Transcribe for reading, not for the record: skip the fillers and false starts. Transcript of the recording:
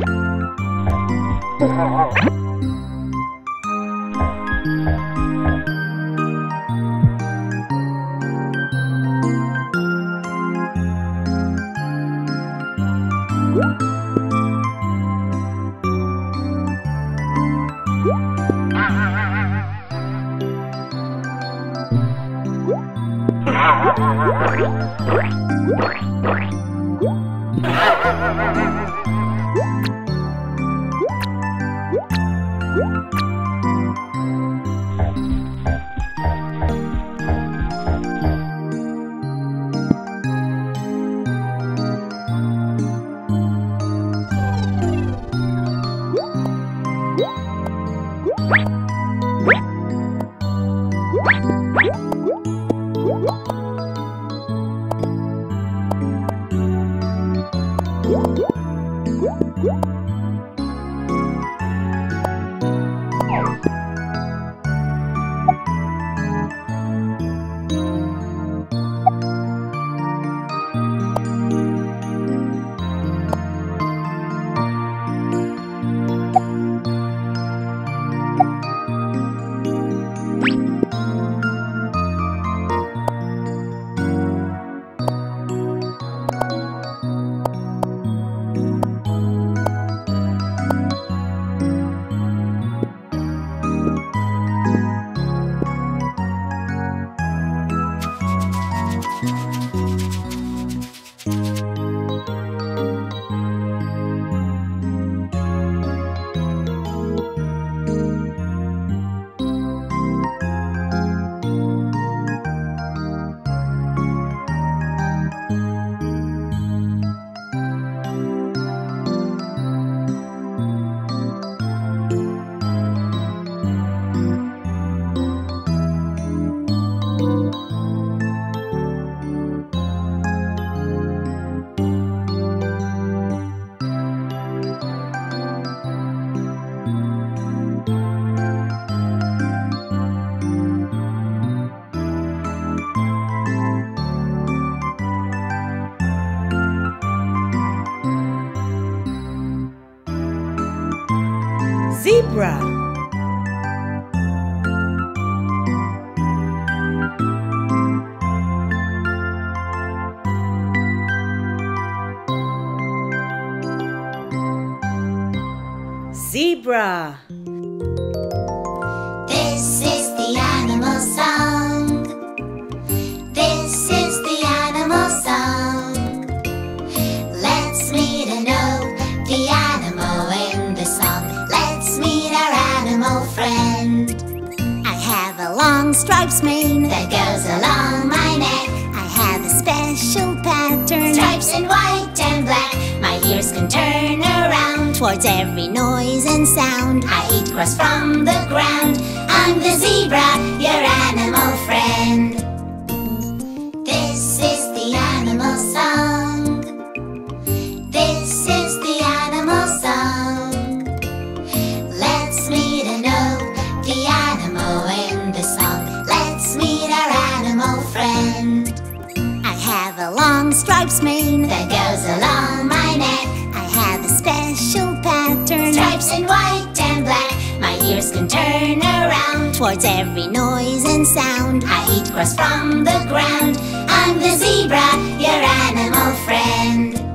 Zebra. Zebra. This is the animal song. This is the animal song. Let's meet and know the animal in the song. Let's meet our animal friend. I have a long stripes mane that goes along my neck. I have a special pattern, stripes in white and black. My ears can turn around towards every noise and sound. I eat grass from the ground. I'm the zebra, your animal friend. This is the animal song. This is the animal song. Let's meet and know the animal in the song. Let's meet our animal friend. I have a long stripes mane that goes along my neck. I have a special pattern, stripes in white and black. My ears can turn around towards every noise and sound. I eat grass from the ground. I'm the zebra, your animal friend.